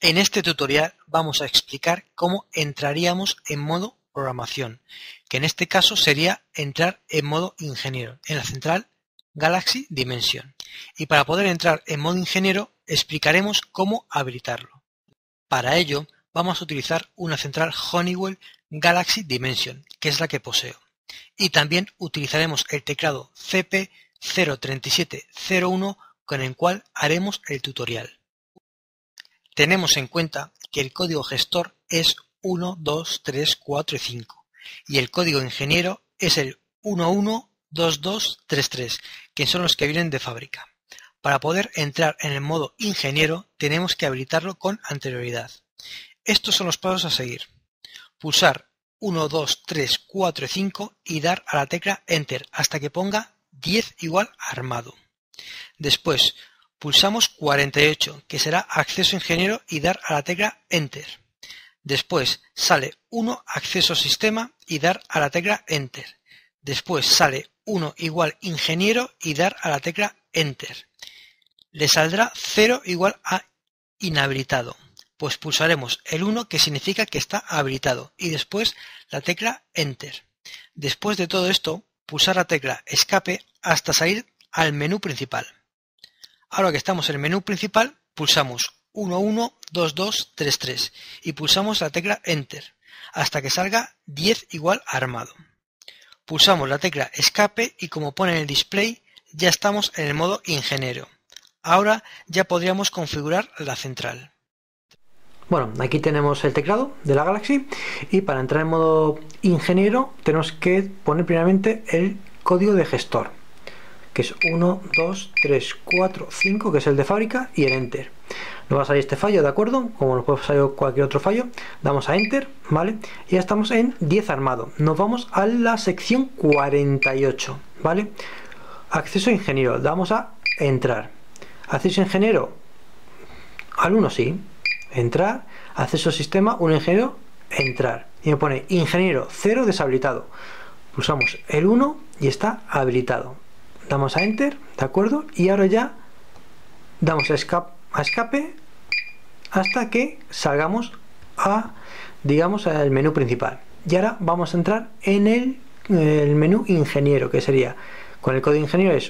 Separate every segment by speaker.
Speaker 1: En este tutorial vamos a explicar cómo entraríamos en modo programación, que en este caso sería entrar en modo ingeniero en la central Galaxy Dimension. Y para poder entrar en modo ingeniero explicaremos cómo habilitarlo. Para ello vamos a utilizar una central Honeywell Galaxy Dimension, que es la que poseo. Y también utilizaremos el teclado CP03701 con el cual haremos el tutorial. Tenemos en cuenta que el código gestor es 1, 2, 3, 4 y 5 y el código ingeniero es el 11, 22, 33, que son los que vienen de fábrica. Para poder entrar en el modo ingeniero tenemos que habilitarlo con anterioridad. Estos son los pasos a seguir. Pulsar 1, 2, 3, 4 y 5 y dar a la tecla Enter hasta que ponga 10 igual armado. Después pulsamos 48, que será acceso ingeniero, y dar a la tecla Enter. Después sale 1 acceso sistema y dar a la tecla Enter. Después sale 1 igual ingeniero y dar a la tecla Enter. Le saldrá 0 igual a inhabilitado. Pues pulsaremos el 1, que significa que está habilitado, y después la tecla Enter. Después de todo esto, pulsar la tecla Escape hasta salir al menú principal. Ahora que estamos en el menú principal, pulsamos 11, 22, 33 y pulsamos la tecla Enter hasta que salga 10 igual armado. Pulsamos la tecla Escape y, como pone en el display, ya estamos en el modo ingeniero. Ahora ya podríamos configurar la central.
Speaker 2: Bueno, aquí tenemos el teclado de la Galaxy y para entrar en modo ingeniero tenemos que poner primeramente el código de gestor, que es 1, 2, 3, 4, 5, que es el de fábrica, y el Enter. Nos va a salir este fallo, ¿de acuerdo? Como nos puede salir cualquier otro fallo. Damos a Enter, ¿vale? Y ya estamos en 10 armado. Nos vamos a la sección 48, ¿vale? Acceso ingeniero, damos a Entrar. Acceso ingeniero, al 1 sí. Entrar, acceso sistema, 1 ingeniero, entrar. Y me pone ingeniero 0 deshabilitado. Pulsamos el 1 y está habilitado. Damos a Enter, ¿de acuerdo? Y ahora ya damos a escape hasta que salgamos a, digamos, al menú principal. Y ahora vamos a entrar en el menú ingeniero, que sería, con el código ingeniero es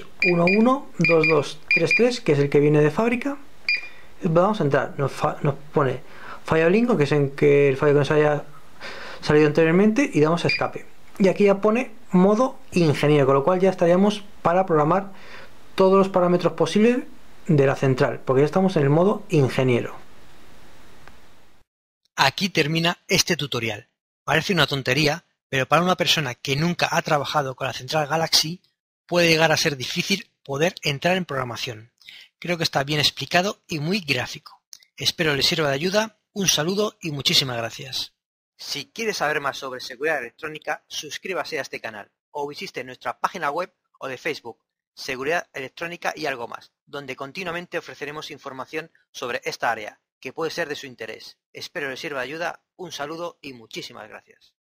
Speaker 2: 112233, que es el que viene de fábrica. Vamos a entrar, nos pone fallo lingo, que es en que el fallo que nos haya salido anteriormente, y damos a escape. Y aquí ya pone modo ingeniero, con lo cual ya estaríamos para programar todos los parámetros posibles de la central, porque ya estamos en el modo ingeniero.
Speaker 1: Aquí termina este tutorial. Parece una tontería, pero para una persona que nunca ha trabajado con la central Galaxy puede llegar a ser difícil poder entrar en programación. Creo que está bien explicado y muy gráfico. Espero les sirva de ayuda. Un saludo y muchísimas gracias. Si quieres saber más sobre seguridad electrónica, suscríbase a este canal o visite nuestra página web o de Facebook, Seguridad Electrónica y algo más, donde continuamente ofreceremos información sobre esta área que puede ser de su interés. Espero les sirva de ayuda. Un saludo y muchísimas gracias.